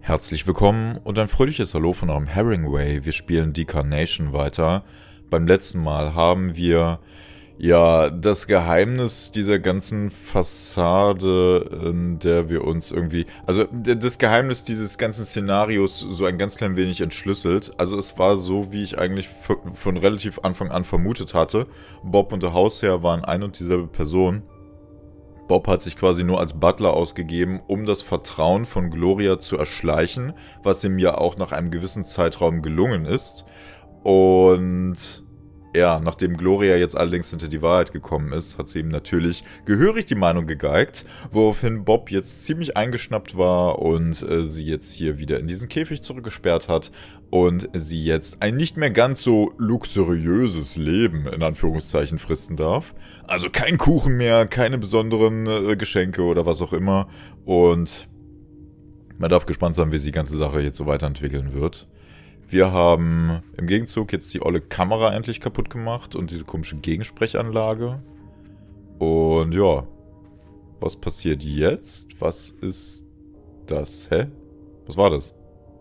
Herzlich willkommen und ein fröhliches Hallo von eurem Herringway. Wir spielen Decarnation weiter. Beim letzten Mal haben wir ja das Geheimnis dieser ganzen Fassade, in der wir uns irgendwie... Also das Geheimnis dieses ganzen Szenarios so ein ganz klein wenig entschlüsselt. Also es war so, wie ich eigentlich von relativ Anfang an vermutet hatte. Bob und der Hausherr waren ein und dieselbe Person. Bob hat sich quasi nur als Butler ausgegeben, um das Vertrauen von Gloria zu erschleichen, was ihm ja auch nach einem gewissen Zeitraum gelungen ist. Und ja, nachdem Gloria jetzt allerdings hinter die Wahrheit gekommen ist, hat sie ihm natürlich gehörig die Meinung gegeigt, woraufhin Bob jetzt ziemlich eingeschnappt war und sie jetzt hier wieder in diesen Käfig zurückgesperrt hat und sie jetzt ein nicht mehr ganz so luxuriöses Leben, in Anführungszeichen, fristen darf. Also kein Kuchen mehr, keine besonderen Geschenke oder was auch immer. Und man darf gespannt sein, wie sich die ganze Sache jetzt so weiterentwickeln wird. Wir haben im Gegenzug jetzt die olle Kamera endlich kaputt gemacht und diese komische Gegensprechanlage. Und ja, was passiert jetzt? Was ist das? Hä? Was war das?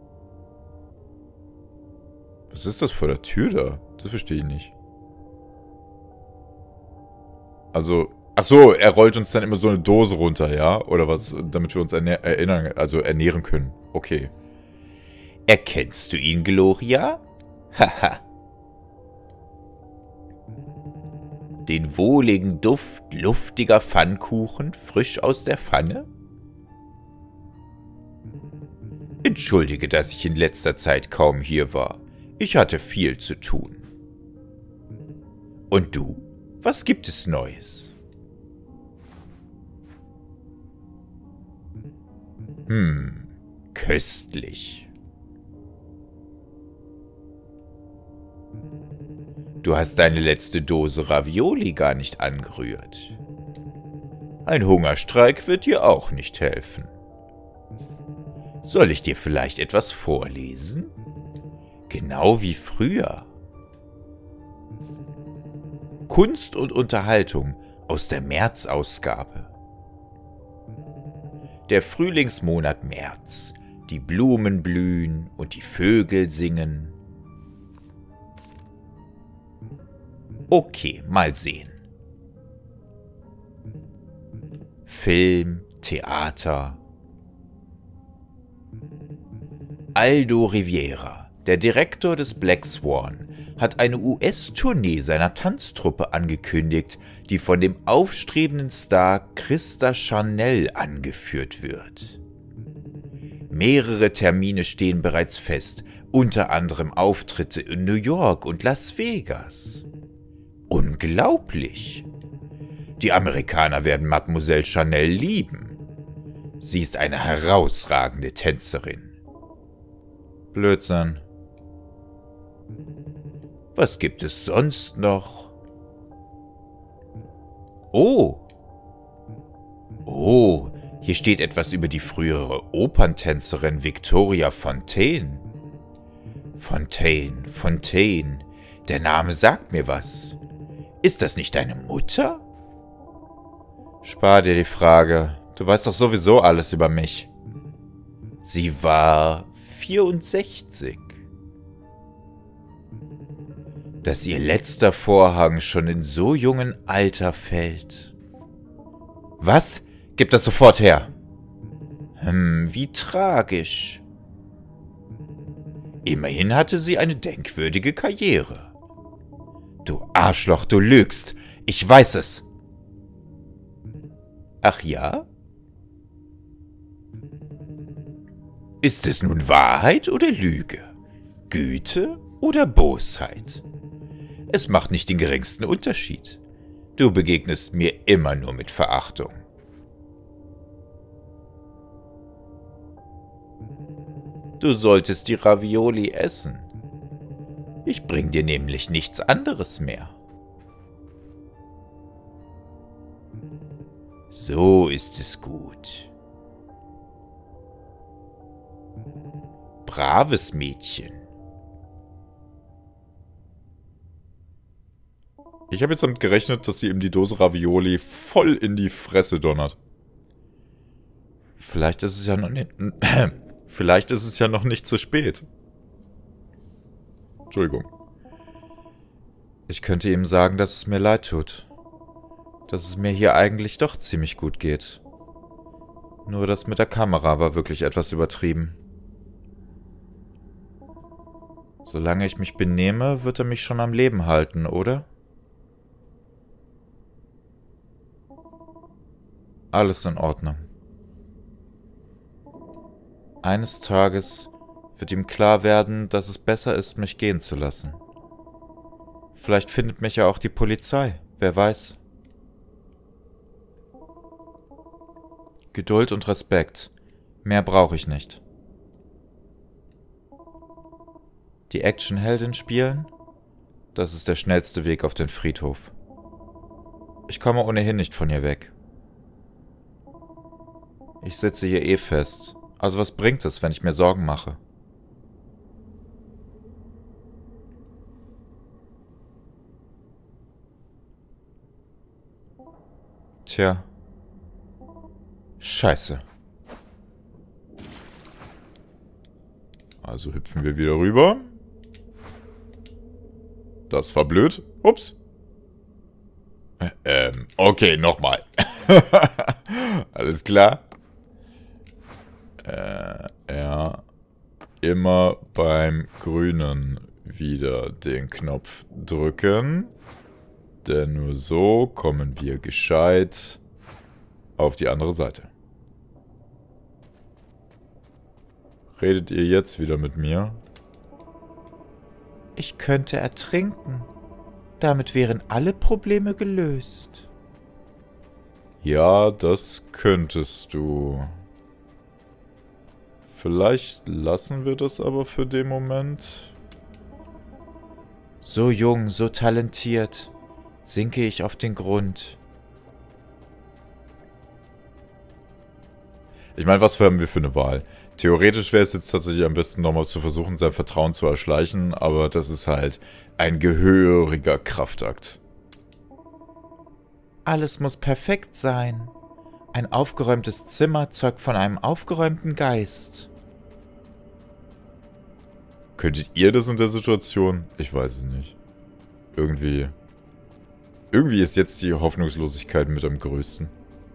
Was ist das vor der Tür da? Das verstehe ich nicht. Also, ach so, er rollt uns dann immer so eine Dose runter, ja? Oder was, damit wir uns ernähren können. Okay. Erkennst du ihn, Gloria? Haha. Den wohligen Duft luftiger Pfannkuchen, frisch aus der Pfanne? Entschuldige, dass ich in letzter Zeit kaum hier war. Ich hatte viel zu tun. Und du? Was gibt es Neues? Köstlich. Du hast deine letzte Dose Ravioli gar nicht angerührt. Ein Hungerstreik wird dir auch nicht helfen. Soll ich dir vielleicht etwas vorlesen? Genau wie früher. Kunst und Unterhaltung aus der März-Ausgabe. Der Frühlingsmonat März. Die Blumen blühen und die Vögel singen. Okay, mal sehen. Film, Theater. Aldo Riviera, der Direktor des Black Swan, hat eine US-Tournee seiner Tanztruppe angekündigt, die von dem aufstrebenden Star Krista Chanel angeführt wird. Mehrere Termine stehen bereits fest, unter anderem Auftritte in New York und Las Vegas. Unglaublich! Die Amerikaner werden Mademoiselle Chanel lieben. Sie ist eine herausragende Tänzerin. Blödsinn. Was gibt es sonst noch? Oh! Oh, hier steht etwas über die frühere Operntänzerin Victoria Fontaine. Fontaine. Der Name sagt mir was. Ist das nicht deine Mutter? Spar dir die Frage. Du weißt doch sowieso alles über mich. Sie war 64. Dass ihr letzter Vorhang schon in so jungem Alter fällt. Was? Gib das sofort her. Wie tragisch. Immerhin hatte sie eine denkwürdige Karriere. Du Arschloch, du lügst. Ich weiß es. Ach ja? Ist es nun Wahrheit oder Lüge? Güte oder Bosheit? Es macht nicht den geringsten Unterschied. Du begegnest mir immer nur mit Verachtung. Du solltest die Ravioli essen. Ich bring dir nämlich nichts anderes mehr. So ist es gut. Braves Mädchen. Ich habe jetzt damit gerechnet, dass sie ihm die Dose Ravioli voll in die Fresse donnert. Vielleicht ist es ja noch nicht... Vielleicht ist es ja noch nicht zu spät. Entschuldigung. Ich könnte ihm sagen, dass es mir leid tut. Dass es mir hier eigentlich doch ziemlich gut geht. Nur das mit der Kamera war wirklich etwas übertrieben. Solange ich mich benehme, wird er mich schon am Leben halten, oder? Alles in Ordnung. Eines Tages wird ihm klar werden, dass es besser ist, mich gehen zu lassen. Vielleicht findet mich ja auch die Polizei, wer weiß. Geduld und Respekt. Mehr brauche ich nicht. Die Actionheldin spielen? Das ist der schnellste Weg auf den Friedhof. Ich komme ohnehin nicht von hier weg. Ich sitze hier eh fest. Also was bringt es, wenn ich mir Sorgen mache? Tja. Scheiße. Also hüpfen wir wieder rüber. Das war blöd. Ups. Okay, nochmal. Alles klar. Ja. Immer beim Grünen wieder den Knopf drücken. Denn nur so kommen wir gescheit auf die andere Seite. Redet ihr jetzt wieder mit mir? Ich könnte ertrinken. Damit wären alle Probleme gelöst. Ja, das könntest du. Vielleicht lassen wir das aber für den Moment. So jung, so talentiert, sinke ich auf den Grund. Ich meine, was haben wir für eine Wahl? Theoretisch wäre es jetzt tatsächlich am besten nochmal zu versuchen, sein Vertrauen zu erschleichen, aber das ist halt ein gehöriger Kraftakt. Alles muss perfekt sein. Ein aufgeräumtes Zimmer zeugt von einem aufgeräumten Geist. Könntet ihr das in der Situation? Ich weiß es nicht. Irgendwie ist jetzt die Hoffnungslosigkeit mit am größten.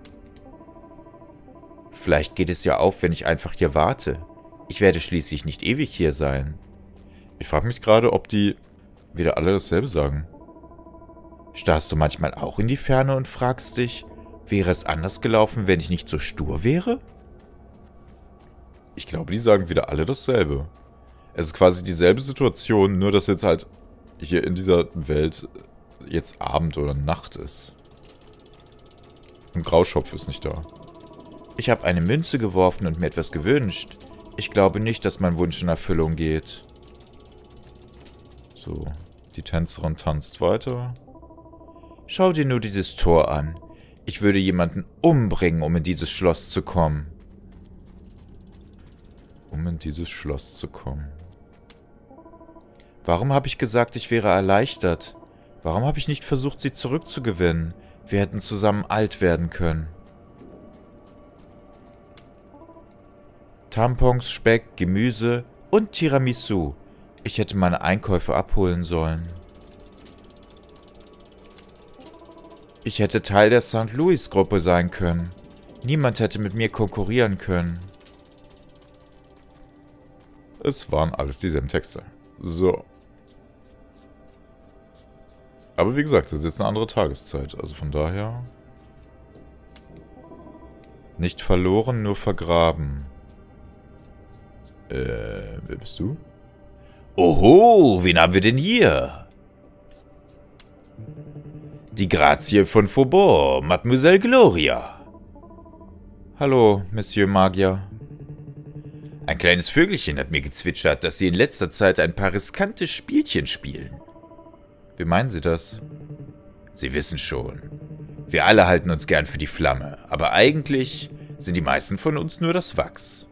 Vielleicht geht es ja auf, wenn ich einfach hier warte. Ich werde schließlich nicht ewig hier sein. Ich frage mich gerade, ob die wieder alle dasselbe sagen. Starrst du manchmal auch in die Ferne und fragst dich, wäre es anders gelaufen, wenn ich nicht so stur wäre? Ich glaube, die sagen wieder alle dasselbe. Es ist quasi dieselbe Situation, nur dass jetzt halt hier in dieser Welt jetzt Abend oder Nacht ist. Und Grauschopf ist nicht da. Ich habe eine Münze geworfen und mir etwas gewünscht. Ich glaube nicht, dass mein Wunsch in Erfüllung geht. So, die Tänzerin tanzt weiter. Schau dir nur dieses Tor an. Ich würde jemanden umbringen, um in dieses Schloss zu kommen. Um in dieses Schloss zu kommen. Warum habe ich gesagt, ich wäre erleichtert? Warum habe ich nicht versucht, sie zurückzugewinnen? Wir hätten zusammen alt werden können. Tampons, Speck, Gemüse und Tiramisu. Ich hätte meine Einkäufe abholen sollen. Ich hätte Teil der St. Louis-Gruppe sein können. Niemand hätte mit mir konkurrieren können. Es waren alles dieselben Texte. So. Aber wie gesagt, das ist jetzt eine andere Tageszeit. Also von daher... Nicht verloren, nur vergraben. Wer bist du? Oho, wen haben wir denn hier? Die Grazie von Faubourg, Mademoiselle Gloria. Hallo, Monsieur Magier. Ein kleines Vögelchen hat mir gezwitschert, dass Sie in letzter Zeit ein paar riskante Spielchen spielen. Wie meinen Sie das? Sie wissen schon. Wir alle halten uns gern für die Flamme, aber eigentlich sind die meisten von uns nur das Wachs.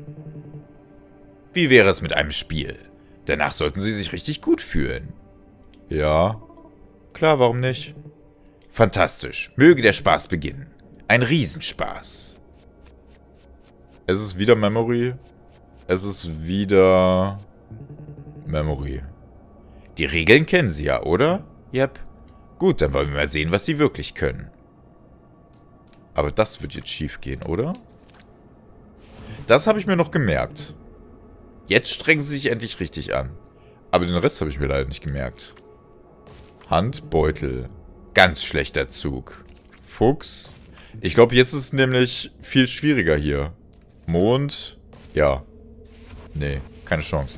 Wie wäre es mit einem Spiel? Danach sollten Sie sich richtig gut fühlen. Ja, klar, warum nicht? Fantastisch. Möge der Spaß beginnen. Ein Riesenspaß. Es ist wieder Memory. Es ist wieder Memory. Die Regeln kennen Sie ja, oder? Yep. Gut, dann wollen wir mal sehen, was Sie wirklich können. Aber das wird jetzt schief gehen, oder? Das habe ich mir noch gemerkt. Jetzt strengen sie sich endlich richtig an. Aber den Rest habe ich mir leider nicht gemerkt. Handbeutel. Ganz schlechter Zug. Fuchs. Ich glaube, jetzt ist es nämlich viel schwieriger hier. Mond. Ja. Nee, keine Chance.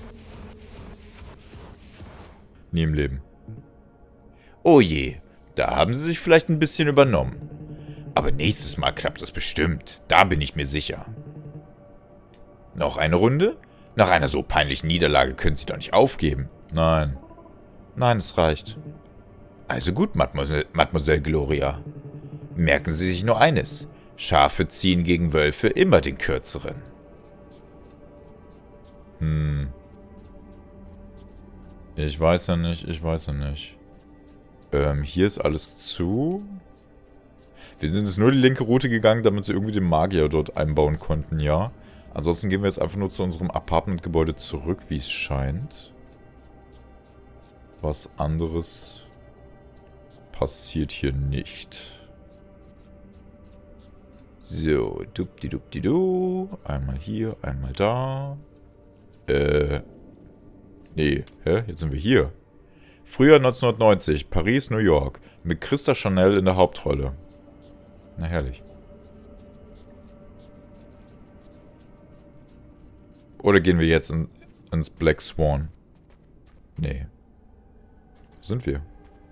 Nie im Leben. Oh je, da haben Sie sich vielleicht ein bisschen übernommen. Aber nächstes Mal klappt das bestimmt. Da bin ich mir sicher. Noch eine Runde? Nach einer so peinlichen Niederlage können Sie doch nicht aufgeben. Nein. Nein, es reicht. Also gut, Mademoiselle Gloria. Merken Sie sich nur eines. Schafe ziehen gegen Wölfe immer den kürzeren. Ich weiß ja nicht, hier ist alles zu. Wir sind jetzt nur die linke Route gegangen, damit sie irgendwie den Magier dort einbauen konnten, ja. Ansonsten gehen wir jetzt einfach nur zu unserem Apartmentgebäude zurück, wie es scheint. Was anderes passiert hier nicht. So, dupdi-dupdi-du. Einmal hier, einmal da. Nee, hä? Jetzt sind wir hier. Frühjahr 1990, Paris, New York. Mit Christa Chanel in der Hauptrolle. Na herrlich. Oder gehen wir jetzt ins Black Swan? Nee. Wo sind wir?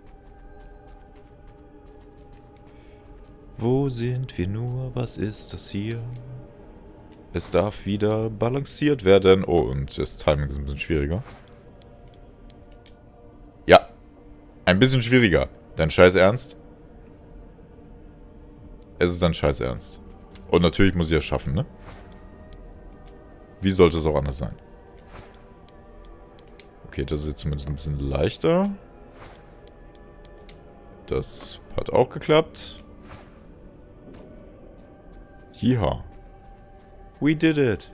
Wo sind wir nur? Was ist das hier? Es darf wieder balanciert werden. Oh, und das Timing ist ein bisschen schwieriger. Ja. Ein bisschen schwieriger. Dein Scheiß Ernst? Es ist dein Scheiß Ernst. Und natürlich muss ich es schaffen, ne? Wie sollte es auch anders sein? Okay, das ist jetzt zumindest ein bisschen leichter. Das hat auch geklappt. Jiha. We did it.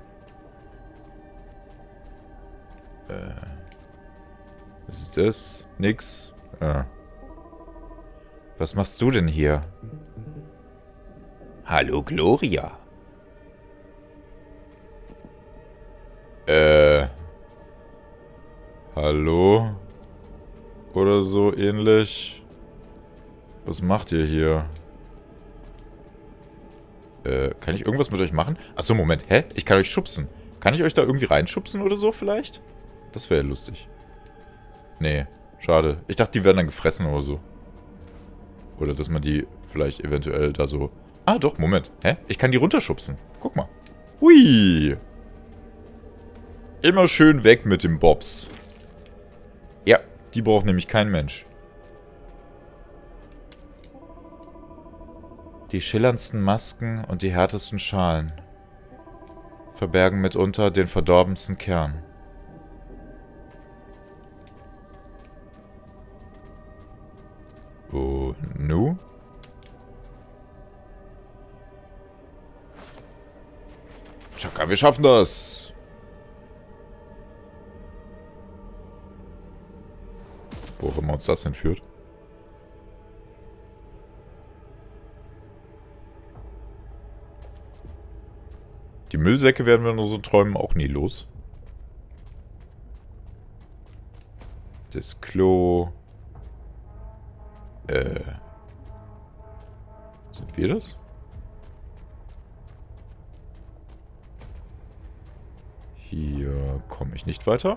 Was ist das? Nix. Was machst du denn hier? Hallo, Gloria. Hallo? Oder so ähnlich. Was macht ihr hier? Kann ich irgendwas mit euch machen? Achso, Moment. Hä? Ich kann euch schubsen. Kann ich euch da irgendwie reinschubsen oder so vielleicht? Das wäre ja lustig. Nee, schade. Ich dachte, die werden dann gefressen oder so. Oder dass man die vielleicht eventuell da so... Ah, doch, Moment. Hä? Ich kann die runterschubsen. Guck mal. Hui! Immer schön weg mit dem Bobs. Ja, die braucht nämlich kein Mensch. Die schillerndsten Masken und die härtesten Schalen verbergen mitunter den verdorbensten Kern. Oh, nu? Chaka, wir schaffen das! Wo auch immer uns das hinführt. Die Müllsäcke werden wir in unseren Träumen auch nie los. Das Klo. Sind wir das? Hier komme ich nicht weiter.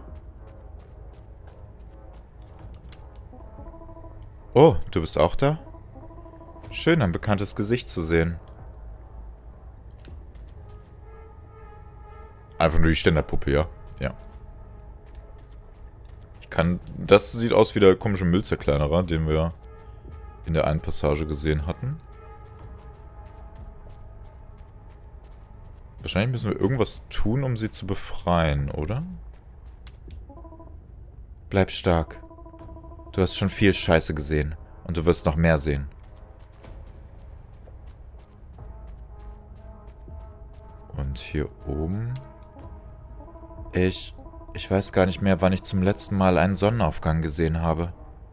Oh, du bist auch da? Schön, ein bekanntes Gesicht zu sehen. Einfach nur die Ständerpuppe, ja? Ja. Ich kann... Das sieht aus wie der komische Müllzerkleinerer, den wir in der einen Passage gesehen hatten. Wahrscheinlich müssen wir irgendwas tun, um sie zu befreien, oder? Bleib stark. Du hast schon viel Scheiße gesehen. Und du wirst noch mehr sehen. Und hier oben... Ich weiß gar nicht mehr, wann ich zum letzten Mal einen Sonnenaufgang gesehen habe.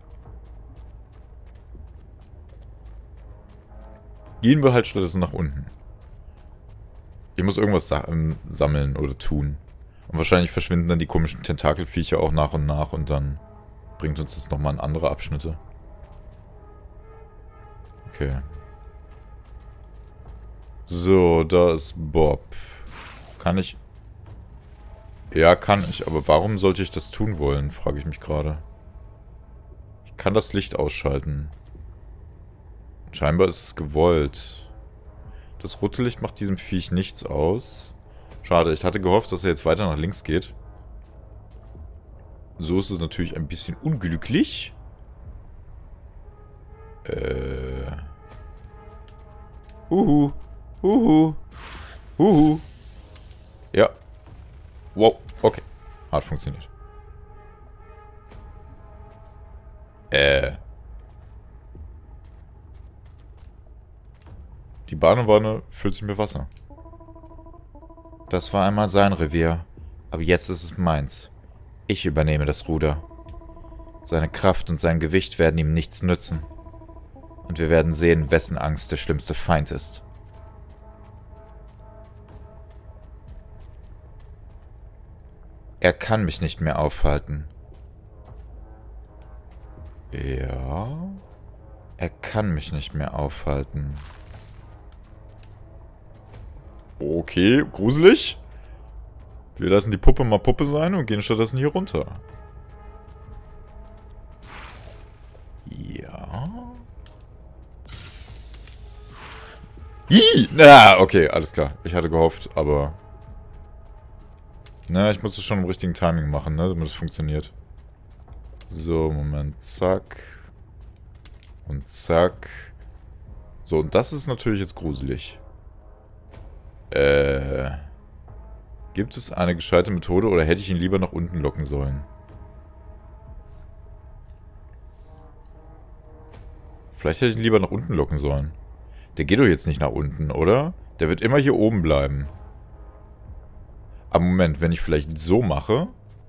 Gehen wir halt stattdessen nach unten. Ich muss irgendwas sammeln oder tun. Und wahrscheinlich verschwinden dann die komischen Tentakelviecher auch nach und dann bringt uns das nochmal in andere Abschnitte. Okay. So, da ist Bob. Kann ich... Ja, kann ich. Aber warum sollte ich das tun wollen, frage ich mich gerade. Ich kann das Licht ausschalten. Scheinbar ist es gewollt. Das rote Licht macht diesem Viech nichts aus. Schade, ich hatte gehofft, dass er jetzt weiter nach links geht. So ist es natürlich ein bisschen unglücklich. Huhu. Ja. Wow, okay. Hat funktioniert. Die Badewanne füllt sich mit Wasser. Das war einmal sein Revier, aber jetzt ist es meins. Ich übernehme das Ruder. Seine Kraft und sein Gewicht werden ihm nichts nützen. Und wir werden sehen, wessen Angst der schlimmste Feind ist. Er kann mich nicht mehr aufhalten. Ja. Er kann mich nicht mehr aufhalten. Okay, gruselig. Wir lassen die Puppe mal Puppe sein und gehen stattdessen hier runter. Ja. Na, okay, alles klar. Ich hatte gehofft, aber... Na, ich muss es schon im richtigen Timing machen, ne, damit es funktioniert. So, Moment, zack. Und zack. So, und das ist natürlich jetzt gruselig. Gibt es eine gescheite Methode oder hätte ich ihn lieber nach unten locken sollen? Vielleicht hätte ich ihn lieber nach unten locken sollen. Der geht doch jetzt nicht nach unten, oder? Der wird immer hier oben bleiben. Aber Moment, wenn ich vielleicht so mache...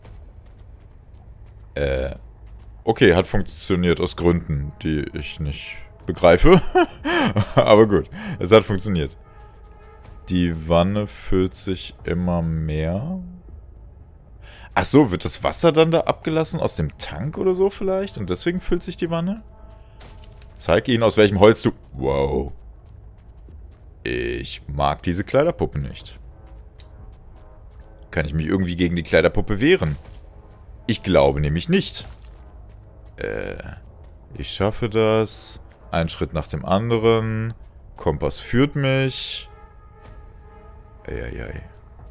Okay, hat funktioniert aus Gründen, die ich nicht begreife. Aber gut, es hat funktioniert. Die Wanne füllt sich immer mehr. Ach so, wird das Wasser dann da abgelassen aus dem Tank oder so vielleicht? Und deswegen füllt sich die Wanne? Zeig ihnen, aus welchem Holz du... Wow. Ich mag diese Kleiderpuppe nicht. Kann ich mich irgendwie gegen die Kleiderpuppe wehren? Ich glaube nämlich nicht. Ich schaffe das. Ein Schritt nach dem anderen. Kompass führt mich. Eieiei.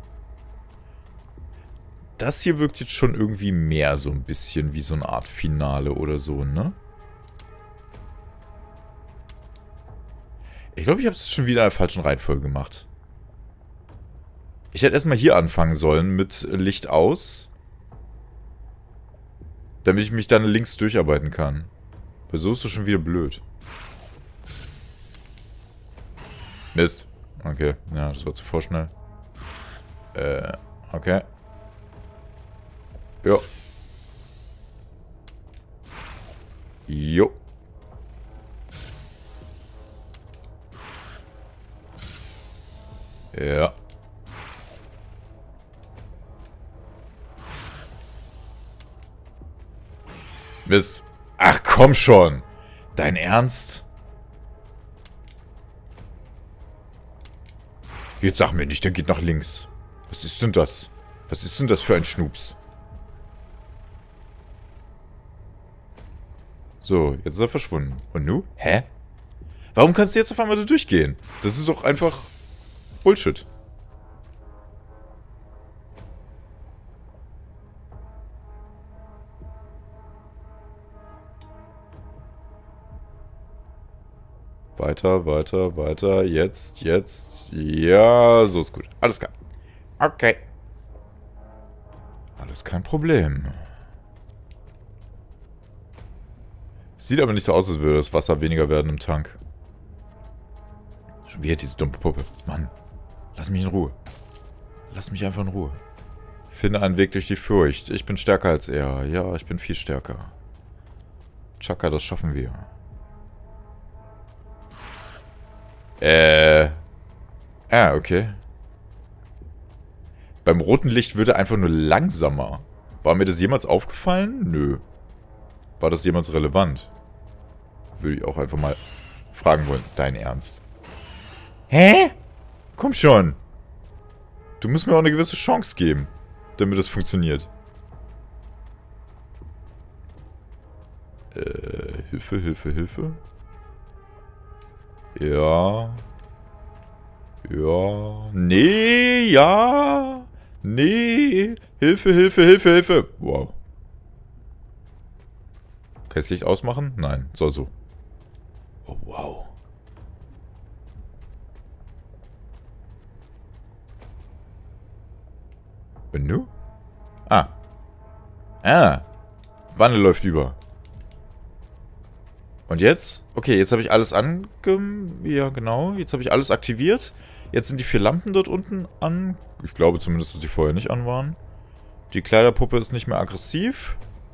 Das hier wirkt jetzt schon irgendwie mehr so ein bisschen wie so eine Art Finale oder so, ne? Ich glaube, ich habe es schon wieder in der falschen Reihenfolge gemacht. Ich hätte erstmal hier anfangen sollen mit Licht aus. Damit ich mich dann links durcharbeiten kann. Weil so ist es schon wieder blöd. Mist. Okay, ja, das war zu vorschnell. Okay. Jo. Jo. Ja. Mist. Ach, komm schon. Dein Ernst? Jetzt sag mir nicht, der geht nach links. Was ist denn das? Was ist denn das für ein Schnups? So, jetzt ist er verschwunden. Und nu? Hä? Warum kannst du jetzt auf einmal da durchgehen? Das ist doch einfach Bullshit. Weiter, weiter, weiter. Jetzt. Ja, so ist gut. Alles klar. Okay. Alles kein Problem. Sieht aber nicht so aus, als würde das Wasser weniger werden im Tank. Schon wieder diese dumme Puppe. Mann. Lass mich in Ruhe. Lass mich einfach in Ruhe. Finde einen Weg durch die Furcht. Ich bin stärker als er. Ja, ich bin viel stärker. Chaka, das schaffen wir. Okay. Beim roten Licht wird er einfach nur langsamer. War mir das jemals aufgefallen? Nö. War das jemals relevant? Würde ich auch einfach mal fragen wollen. Dein Ernst? Hä? Komm schon. Du musst mir auch eine gewisse Chance geben, damit es funktioniert. Hilfe, Hilfe, Hilfe. Ja. Ja. Nee, ja. Nee. Hilfe, Hilfe, Hilfe, Hilfe. Wow. Kann ich das Licht ausmachen? Nein, soll so. Oh, wow. Und nu? Ah. Wanne läuft über. Und jetzt? Okay, jetzt habe ich alles ja, genau. Jetzt habe ich alles aktiviert. Jetzt sind die 4 Lampen dort unten an. Ich glaube zumindest, dass die vorher nicht an waren. Die Kleiderpuppe ist nicht mehr aggressiv.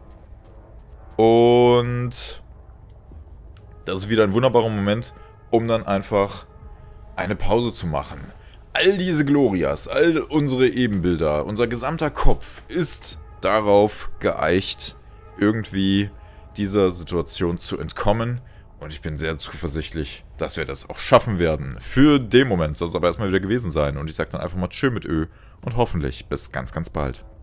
Und das ist wieder ein wunderbarer Moment, um dann einfach eine Pause zu machen. All diese Glorias, all unsere Ebenbilder, unser gesamter Kopf ist darauf geeicht, irgendwie dieser Situation zu entkommen. Und ich bin sehr zuversichtlich, dass wir das auch schaffen werden. Für den Moment soll es aber erstmal wieder gewesen sein. Und ich sage dann einfach mal Tschö mit Ö und hoffentlich bis ganz, ganz bald.